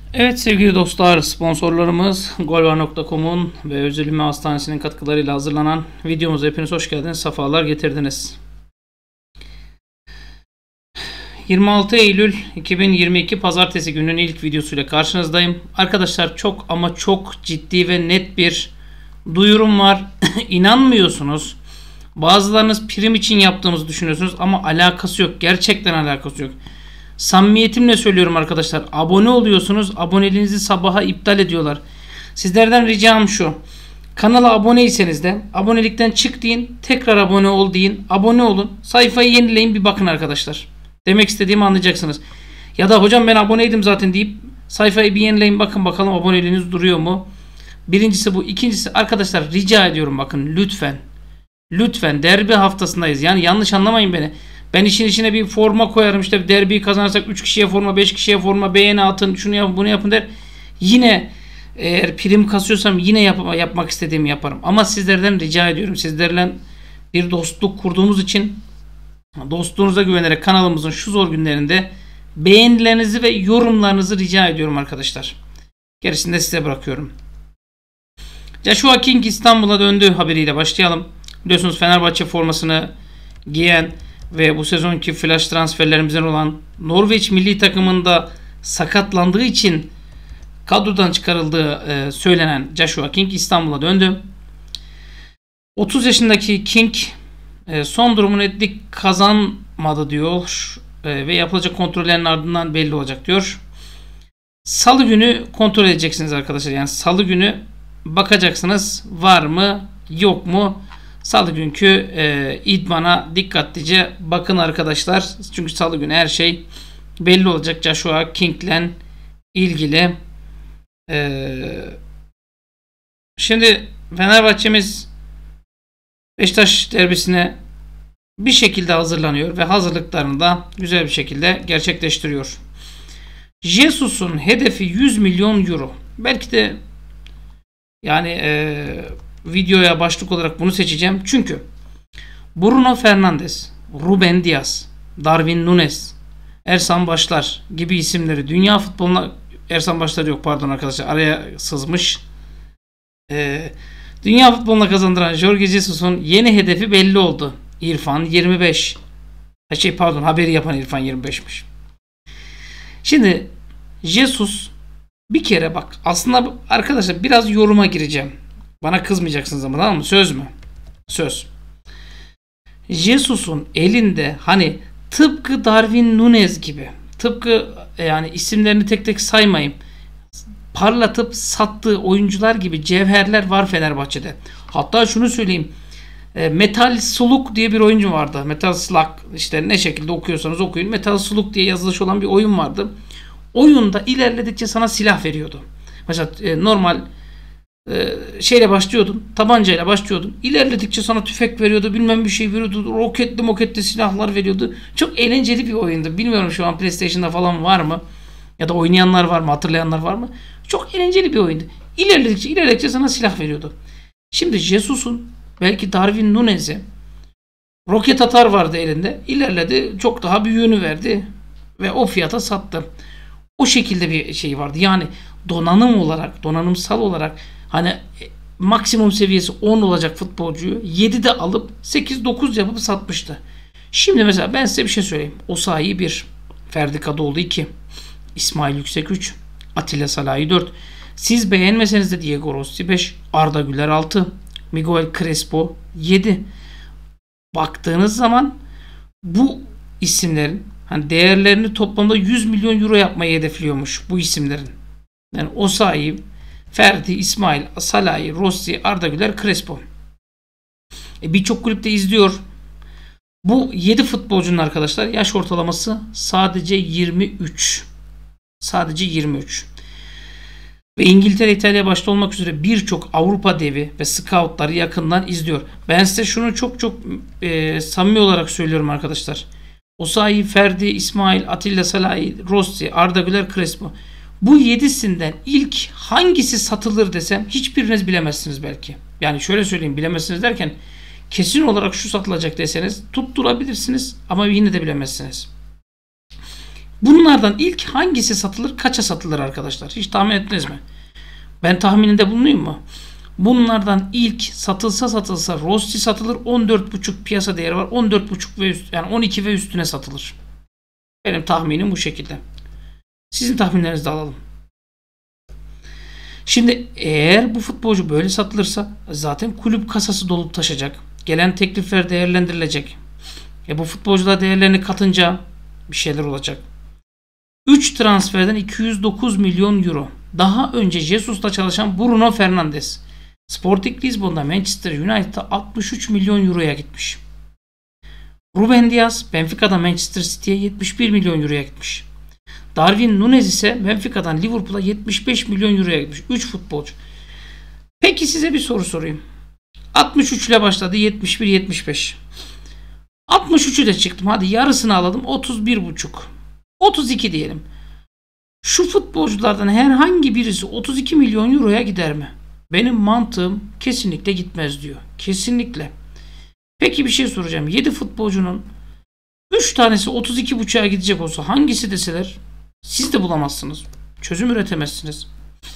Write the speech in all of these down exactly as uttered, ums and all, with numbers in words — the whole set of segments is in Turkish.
Evet sevgili dostlar, sponsorlarımız golvar nokta com'un ve Özülme Hastanesi'nin katkılarıyla hazırlanan videomuza hepiniz hoş geldiniz, sefalar getirdiniz. yirmi altı Eylül iki bin yirmi iki Pazartesi gününün ilk videosuyla karşınızdayım. Arkadaşlar çok ama çok ciddi ve net bir duyurum var. İnanmıyorsunuz. Bazılarınız prim için yaptığımızı düşünüyorsunuz ama alakası yok. Gerçekten alakası yok. Samimiyetimle söylüyorum arkadaşlar. Abone oluyorsunuz. Aboneliğinizi sabaha iptal ediyorlar. Sizlerden ricam şu. Kanala aboneyseniz de abonelikten çık deyin. Tekrar abone ol deyin. Abone olun. Sayfayı yenileyin, bir bakın arkadaşlar. Demek istediğimi anlayacaksınız. Ya da hocam ben aboneydim zaten deyip sayfayı bir yenileyin, bakın bakalım aboneliğiniz duruyor mu? Birincisi bu. İkincisi arkadaşlar rica ediyorum, bakın lütfen. Lütfen, derbi haftasındayız. Yani yanlış anlamayın beni. Ben işin içine bir forma koyarım, işte derbiyi kazanırsak üç kişiye forma, beş kişiye forma, beğeni atın, şunu yapın, bunu yapın der. Yine eğer prim kasıyorsam yine yap yapmak istediğimi yaparım. Ama sizlerden rica ediyorum. Sizlerle bir dostluk kurduğumuz için dostluğunuza güvenerek kanalımızın şu zor günlerinde beğenilerinizi ve yorumlarınızı rica ediyorum arkadaşlar. Gerisini de size bırakıyorum. Joshua King İstanbul'a döndüğü haberiyle başlayalım. Biliyorsunuz Fenerbahçe formasını giyen ve bu sezonki flash transferlerimizden olan Norveç milli takımında sakatlandığı için kadrodan çıkarıldığı e, söylenen Joshua King İstanbul'a döndü. otuz yaşındaki King e, son durumu netlik kazanmadı diyor e, ve yapılacak kontrollerin ardından belli olacak diyor. Salı günü kontrol edeceksiniz arkadaşlar. Yani salı günü bakacaksınız var mı yok mu. Salı günkü e, idmana dikkatlice bakın arkadaşlar. Çünkü salı günü her şey belli olacak Joshua King'le ilgili. E, şimdi Fenerbahçe'miz Beşiktaş derbisine bir şekilde hazırlanıyor ve hazırlıklarını da güzel bir şekilde gerçekleştiriyor. Jesus'un hedefi yüz milyon euro. Belki de yani eee videoya başlık olarak bunu seçeceğim. Çünkü Bruno Fernandes, Ruben Dias, Darwin Núñez, Ersan Başlar gibi isimleri dünya futboluna, Ersan Başlar yok pardon arkadaşlar, araya sızmış. Ee, dünya futboluna kazandıran Jorge Jesus'un yeni hedefi belli oldu. İrfan yirmi beş. Şey pardon haberi yapan İrfan yirmi beşmiş. Şimdi Jesus bir kere bak, aslında arkadaşlar biraz yoruma gireceğim. Bana kızmayacaksınız ama, tamam mı? Söz mü? Söz. Jesus'un elinde hani tıpkı Darwin Núñez gibi, tıpkı yani isimlerini tek tek saymayayım, parlatıp sattığı oyuncular gibi cevherler var Fenerbahçe'de. Hatta şunu söyleyeyim. Metal Slug diye bir oyuncu vardı. Metal Slug, işte ne şekilde okuyorsanız okuyun. Metal Slug diye yazılış olan bir oyun vardı. Oyunda ilerledikçe sana silah veriyordu. Mesela normal şeyle başlıyordun, tabancayla başlıyordun. İlerledikçe sana tüfek veriyordu, bilmem bir şey veriyordu, roketli moketli silahlar veriyordu. Çok eğlenceli bir oyundu. Bilmiyorum şu an PlayStation'da falan var mı? Ya da oynayanlar var mı? Hatırlayanlar var mı? Çok eğlenceli bir oyundu. İlerledikçe ilerledikçe sana silah veriyordu. Şimdi Jesus'un belki Darwin Núñez'e roket atar vardı elinde. İlerledi, çok daha büyüğünü verdi ve o fiyata sattı. O şekilde bir şey vardı. Yani donanım olarak, donanımsal olarak hani maksimum seviyesi on olacak futbolcuyu yedide alıp sekiz dokuz yapıp satmıştı. Şimdi mesela ben size bir şey söyleyeyim. Osayi bir, Ferdi Kadıoğlu iki, İsmail Yüksek üç, Atilla Salahi dört. Siz beğenmeseniz de Diego Rossi beş, Arda Güler altı, Miguel Crespo yedi. Baktığınız zaman bu isimlerin hani değerlerini toplamda yüz milyon euro yapmayı hedefliyormuş bu isimlerin. Yani Osayi, Ferdi, İsmail, Salahi, Rossi, Arda Güler, Crespo. E Birçok kulüpte izliyor. Bu yedi futbolcunun arkadaşlar yaş ortalaması sadece yirmi üç. Sadece yirmi üç. Ve İngiltere, İtalya başta olmak üzere birçok Avrupa devi ve scoutları yakından izliyor. Ben size şunu çok çok e, samimi olarak söylüyorum arkadaşlar. Osayi, Ferdi, İsmail, Atilla Salahi, Rossi, Arda Güler, Crespo. Bu yedisinden ilk hangisi satılır desem hiçbiriniz bilemezsiniz belki. Yani şöyle söyleyeyim, bilemezsiniz derken kesin olarak şu satılacak deseniz tutturabilirsiniz ama yine de bilemezsiniz. Bunlardan ilk hangisi satılır, kaça satılır arkadaşlar? Hiç tahmin ettiniz mi? Ben tahmininde bulunayım mı? Bunlardan ilk satılsa satılsa Rossi satılır. on dört buçuk piyasa değeri var. on dört buçuk ve üst, yani on iki ve üstüne satılır. Benim tahminim bu şekilde. Sizin tahminlerinizi de alalım. Şimdi eğer bu futbolcu böyle satılırsa zaten kulüp kasası dolup taşacak. Gelen teklifler değerlendirilecek. E bu futbolcular değerlerini katınca bir şeyler olacak. üç transferden iki yüz dokuz milyon euro. Daha önce Jesus'la çalışan Bruno Fernandes. Sporting Lisbon'da Manchester United'a altmış üç milyon euroya gitmiş. Ruben Dias Benfica'da Manchester City'ye yetmiş bir milyon euroya gitmiş. Darwin Núñez ise Benfica'dan Liverpool'a yetmiş beş milyon euroya gitmiş. üç futbolcu. Peki size bir soru sorayım. altmış üç ile başladı. yetmiş bir yetmiş beş. altmış üçü de çıktım. Hadi yarısını alalım. otuz bir buçuk. otuz iki diyelim. Şu futbolculardan herhangi birisi otuz iki milyon euroya gider mi? Benim mantığım kesinlikle gitmez diyor. Kesinlikle. Peki bir şey soracağım. yedi futbolcunun üç tanesi otuz iki buçuğa gidecek olsa hangisi deseler siz de bulamazsınız. Çözüm üretemezsiniz.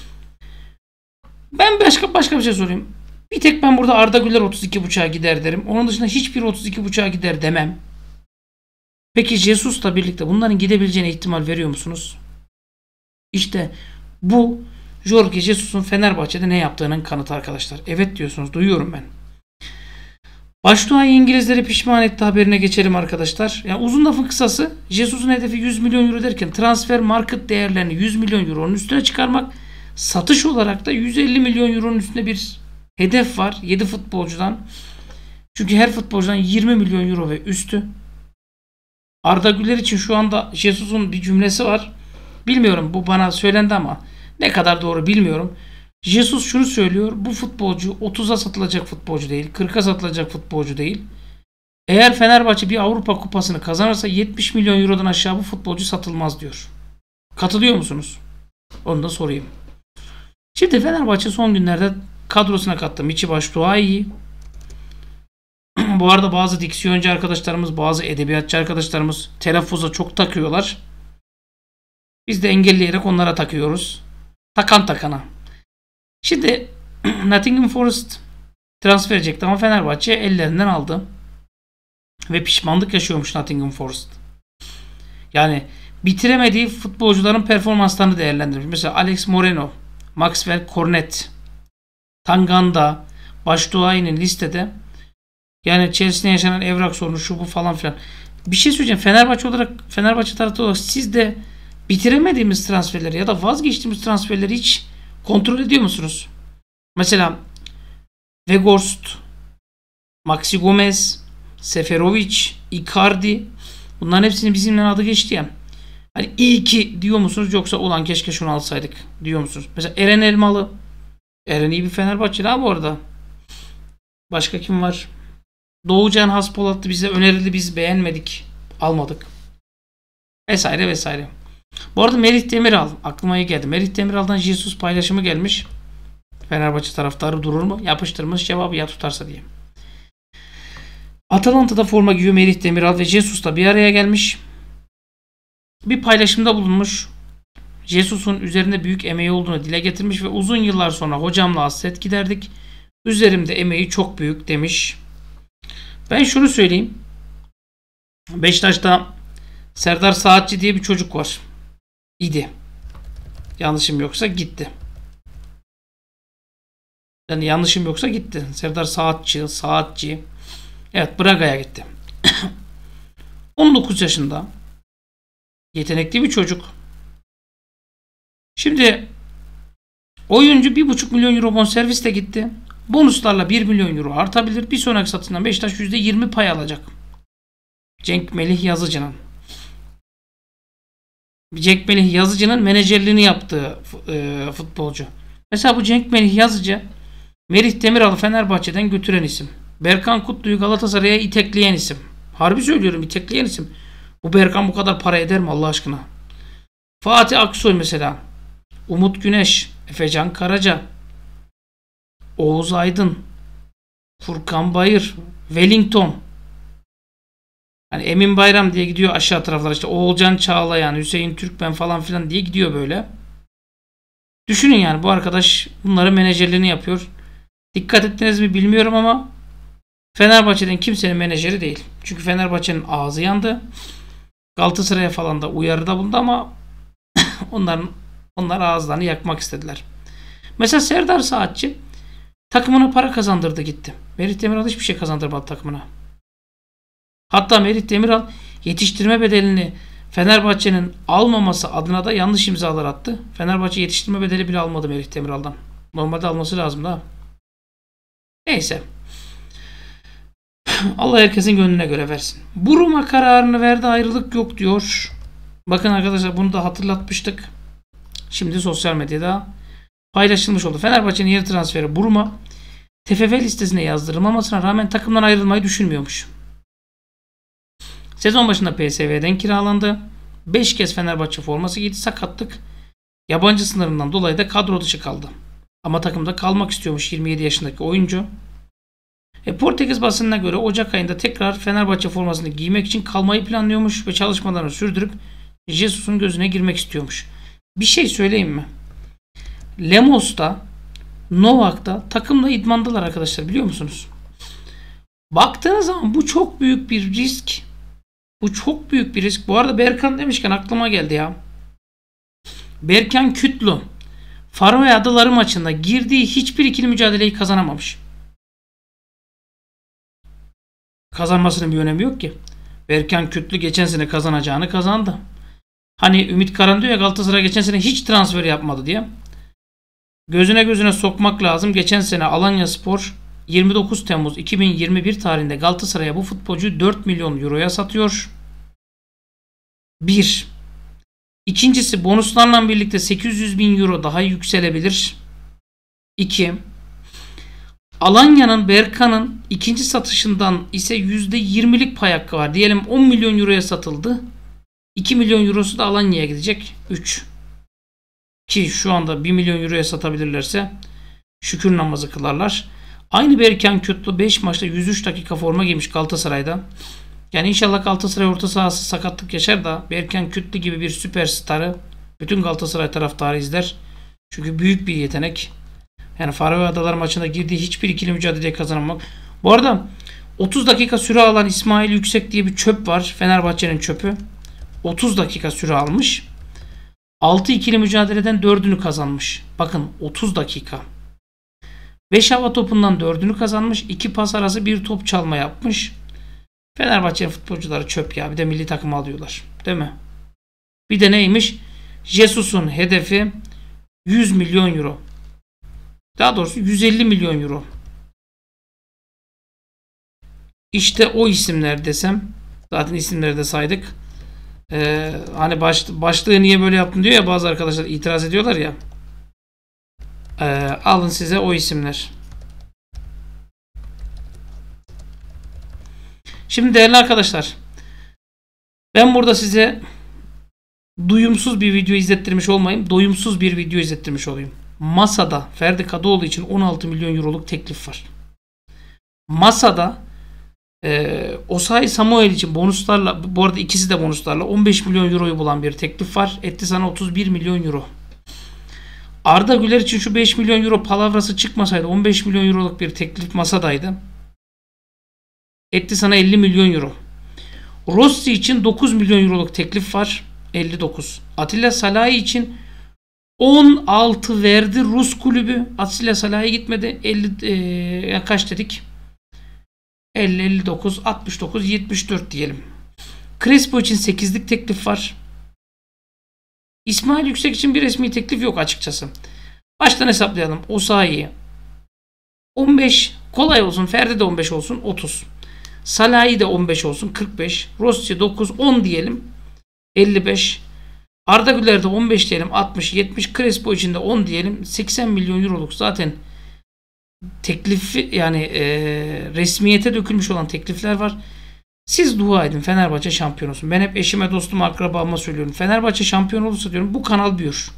Ben başka başka bir şey sorayım. Bir tek ben burada Arda Güler otuz iki buçuğa gider derim. Onun dışında hiçbir otuz iki buçuğa gider demem. Peki Jesus'la birlikte bunların gidebileceğine ihtimal veriyor musunuz? İşte bu Jorge Jesus'un Fenerbahçe'de ne yaptığının kanıtı arkadaşlar. Evet diyorsunuz. Duyuyorum ben. Başduay İngilizleri pişman etti haberine geçelim arkadaşlar. Yani uzun lafın kısası Jesus'un hedefi yüz milyon euro derken transfer market değerlerini yüz milyon euronun üstüne çıkarmak. Satış olarak da yüz elli milyon euronun üstünde bir hedef var. yedi futbolcudan. Çünkü her futbolcudan yirmi milyon euro ve üstü. Arda Güler için şu anda Jesus'un bir cümlesi var. Bilmiyorum, bu bana söylendi ama ne kadar doğru bilmiyorum. Jesus şunu söylüyor. Bu futbolcu otuza satılacak futbolcu değil. kırka satılacak futbolcu değil. Eğer Fenerbahçe bir Avrupa kupasını kazanırsa yetmiş milyon eurodan aşağı bu futbolcu satılmaz diyor. Katılıyor musunuz? Onu da sorayım. Şimdi Fenerbahçe son günlerde kadrosuna kattı Michy Batshuayi'yi. Bu arada bazı diksiyoncu arkadaşlarımız, bazı edebiyatçı arkadaşlarımız telaffuza çok takıyorlar. Biz de engelleyerek onlara takıyoruz. Takan takana. Şimdi Nottingham Forest transfer edecekti ama Fenerbahçe ellerinden aldı. Ve pişmanlık yaşıyormuş Nottingham Forest. Yani bitiremediği futbolcuların performanslarını değerlendirmiş. Mesela Alex Moreno, Maxwell Cornet, Tanganda, Batshuayi'nin listede. Yani Chelsea'de yaşanan evrak sorunu şu bu falan filan. Bir şey söyleyeceğim. Fenerbahçe olarak, Fenerbahçe taraftarı olarak siz de bitiremediğimiz transferleri ya da vazgeçtiğimiz transferleri hiç kontrol ediyor musunuz? Mesela Weghorst, Maxi Gomez, Seferovic, Icardi, bunların hepsinin bizimle adı geçti ya. Hani iyi ki diyor musunuz, yoksa ulan keşke şunu alsaydık diyor musunuz? Mesela Eren Elmalı. Eren iyi bir Fenerbahçeli ha bu arada. Başka kim var? Doğucan Haspolatlı bize önerildi, biz beğenmedik, almadık. Vesaire vesaire. Bu arada Merih Demiral aklıma iyi geldi. Merih Demiral'dan Jesus paylaşımı gelmiş. Fenerbahçe taraftarı durur mu? Yapıştırmış, cevabı ya tutarsa diye. Atalanta'da forma giyiyor Merih Demiral ve Jesus'la bir araya gelmiş. Bir paylaşımda bulunmuş. Jesus'un üzerinde büyük emeği olduğunu dile getirmiş ve uzun yıllar sonra hocamla hasret giderdik. Üzerimde emeği çok büyük demiş. Ben şunu söyleyeyim. Beşiktaş'ta Serdar Saatçi diye bir çocuk var. İdi. Yanlışım yoksa gitti. Yani yanlışım yoksa gitti. Serdar Saatçi, Saatçi. Evet, Braga'ya gitti. on dokuz yaşında. Yetenekli bir çocuk. Şimdi oyuncu bir buçuk milyon euro bonservisle gitti. Bonuslarla bir milyon euro artabilir. Bir sonraki satışından Beşiktaş yüzde yirmi pay alacak. Cenk Melih Yazıcı'nın. Cenk Melih Yazıcı'nın menajerliğini yaptığı e, futbolcu. Mesela bu Cenk Melih Yazıcı Merih Demiral'ı Fenerbahçe'den götüren isim. Berkan Kutlu'yu Galatasaray'a itekleyen isim. Harbi söylüyorum, itekleyen isim. Bu Berkan bu kadar para eder mi Allah aşkına? Fatih Aksoy mesela. Umut Güneş, Efecan Karaca, Oğuz Aydın, Furkan Bayır, Wellington. Hani Emin Bayram diye gidiyor aşağı taraflara, işte Oğulcan Çağlayan, Hüseyin Türkmen falan filan diye gidiyor böyle. Düşünün yani, bu arkadaş bunların menajerliğini yapıyor. Dikkat ettiniz mi bilmiyorum ama Fenerbahçe'den kimsenin menajeri değil. Çünkü Fenerbahçe'nin ağzı yandı. Galatasaray'a falan da uyarıda bulundu ama onların onlar ağızlarını yakmak istediler. Mesela Serdar Saatçi takımına para kazandırdı gitti. Merih Demiral hiçbir şey kazandırmadı takımına. Hatta Merih Demiral yetiştirme bedelini Fenerbahçe'nin almaması adına da yanlış imzalar attı. Fenerbahçe yetiştirme bedeli bile almadı Merih Demiral'dan. Normalde alması lazım da. Neyse. Allah herkesin gönlüne göre versin. Buruma kararını verdi, ayrılık yok diyor. Bakın arkadaşlar, bunu da hatırlatmıştık. Şimdi sosyal medyada paylaşılmış oldu. Fenerbahçe'nin yeni transferi Buruma T F F listesine yazdırılmamasına rağmen takımdan ayrılmayı düşünmüyormuş. Sezon başında P S V'den kiralandı. beş kez Fenerbahçe forması giydi. Sakatlık, yabancı sınırından dolayı da kadro dışı kaldı. Ama takımda kalmak istiyormuş yirmi yedi yaşındaki oyuncu. E, Portekiz basınına göre Ocak ayında tekrar Fenerbahçe formasını giymek için kalmayı planlıyormuş ve çalışmalarını sürdürüp Jesus'un gözüne girmek istiyormuş. Bir şey söyleyeyim mi? Lemos'ta, Novak'ta takımla idmandalar arkadaşlar, biliyor musunuz? Baktığınız zaman bu çok büyük bir risk. Bu çok büyük bir risk. Bu arada Berkan demişken aklıma geldi ya. Berkan Kütlü Faroe Adaları maçında girdiği hiçbir ikili mücadeleyi kazanamamış. Kazanmasının bir önemi yok ki. Berkan Kütlü geçen sene kazanacağını kazandı. Hani Ümit Karan diyor ya, Galatasaray geçen sene hiç transfer yapmadı diye. Gözüne gözüne sokmak lazım. Geçen sene Alanyaspor yirmi dokuz Temmuz iki bin yirmi bir tarihinde Galatasaray'a bu futbolcuyu dört milyon euroya satıyor. Bir. İkincisi, bonuslarla birlikte sekiz yüz bin euro daha yükselebilir. İki. Alanya'nın Berkan'ın ikinci satışından ise yüzde yirmilik pay hakkı var. Diyelim on milyon euroya satıldı. iki milyon eurosu da Alanya'ya gidecek. üç. Ki şu anda bir milyon euroya satabilirlerse şükür namazı kılarlar. Aynı Berkan Kütlü beş maçta yüz üç dakika forma giymiş Galatasaray'da. Yani inşallah Galatasaray orta sahası sakatlık yaşar da Berkan Kütlü gibi bir süperstarı bütün Galatasaray taraftarı izler. Çünkü büyük bir yetenek. Yani Faroe Adalar maçında girdiği hiçbir ikili mücadeleyi kazanamamak. Bu arada otuz dakika süre alan İsmail Yüksek diye bir çöp var. Fenerbahçe'nin çöpü. otuz dakika süre almış. altı ikili mücadeleden dördünü kazanmış. Bakın, otuz dakika. beş hava topundan dördünü kazanmış. iki pas arası bir top çalma yapmış. Fenerbahçe'nin futbolcuları çöp ya. Bir de milli takımı alıyorlar. Değil mi? Bir de neymiş? Jesus'un hedefi yüz milyon euro. Daha doğrusu yüz elli milyon euro. İşte o isimler desem. Zaten isimleri de saydık. Ee, hani baş, başlığı niye böyle yaptın diyor ya, bazı arkadaşlar itiraz ediyorlar ya. Ee, alın size o isimler. Şimdi değerli arkadaşlar, ben burada size duyumsuz bir video izlettirmiş olmayayım, doyumsuz bir video izlettirmiş olayım. Masada Ferdi Kadıoğlu için on altı milyon euroluk teklif var. Masada e, Osayi Samuel için bonuslarla, bu arada ikisi de bonuslarla on beş milyon euroyu bulan bir teklif var. Etti sana otuz bir milyon euro. Arda Güler için şu beş milyon euro palavrası çıkmasaydı on beş milyon euroluk bir teklif masadaydı. Etti sana elli milyon euro. Rossi için dokuz milyon euroluk teklif var. elli dokuz. Atilla Salahi için on altı verdi Rus kulübü. Atilla Salahi gitmedi. elli e, kaç dedik? elli, elli dokuz, altmış dokuz, yetmiş dört diyelim. Crespo için sekizlik teklif var. İsmail Yüksek için bir resmi teklif yok açıkçası. Baştan hesaplayalım. Osayi on beş, kolay olsun. Ferdi de on beş olsun, otuz. Salahi de on beş olsun, kırk beş. Rossi dokuz, on diyelim, elli beş. Arda Güler de on beş diyelim, altmış, yetmiş. Crespo için de on diyelim, seksen milyon euroluk zaten teklifi, yani e, resmiyete dökülmüş olan teklifler var. Siz dua edin Fenerbahçe şampiyon olsun. Ben hep eşime, dostuma, akrabama söylüyorum. Fenerbahçe şampiyon olursa diyorum bu kanal büyür.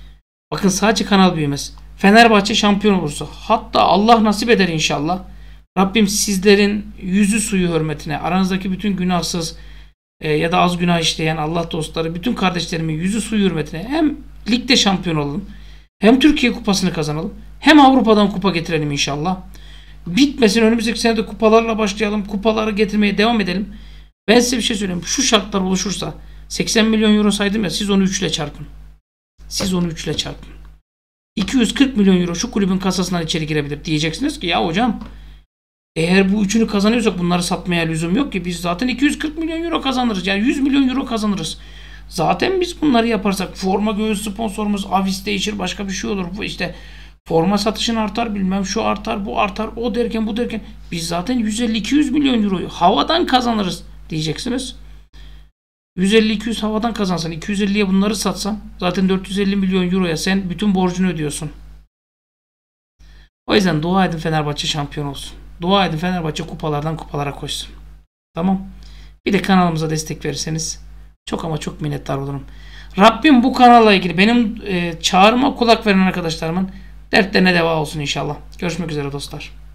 Bakın, sadece kanal büyümez. Fenerbahçe şampiyon olursa, hatta Allah nasip eder inşallah, Rabbim sizlerin yüzü suyu hürmetine, aranızdaki bütün günahsız e, ya da az günah işleyen Allah dostları, bütün kardeşlerimin yüzü suyu hürmetine hem ligde şampiyon olalım, hem Türkiye kupasını kazanalım, hem Avrupa'dan kupa getirelim inşallah. Bitmesin, önümüzdeki sene de kupalarla başlayalım, kupaları getirmeye devam edelim. Ben size bir şey söyleyeyim. Şu şartlar oluşursa, seksen milyon euro saydım ya, siz onu üç ile çarpın. Siz onu üç ile çarpın. iki yüz kırk milyon euro şu kulübün kasasından içeri girebilir. Diyeceksiniz ki ya hocam, eğer bu üçünü kazanıyorsak bunları satmaya lüzum yok ki. Biz zaten iki yüz kırk milyon euro kazanırız. Yani yüz milyon euro kazanırız. Zaten biz bunları yaparsak forma göğüs sponsorumuz Avis değişir, başka bir şey olur. Bu işte forma satışın artar, bilmem şu artar, bu artar, o derken bu derken biz zaten yüz elli iki yüz milyon euroyu havadan kazanırız diyeceksiniz. yüz elli iki yüz havadan kazansan, iki yüz elliye bunları satsan zaten dört yüz elli milyon euroya sen bütün borcunu ödüyorsun. O yüzden dua edin Fenerbahçe şampiyon olsun. Dua edin Fenerbahçe kupalardan kupalara koşsun. Tamam. Bir de kanalımıza destek verirseniz çok ama çok minnettar olurum. Rabbim bu kanalla ilgili benim e, çağrıma kulak veren arkadaşlarımın dertlerine deva olsun inşallah. Görüşmek üzere dostlar.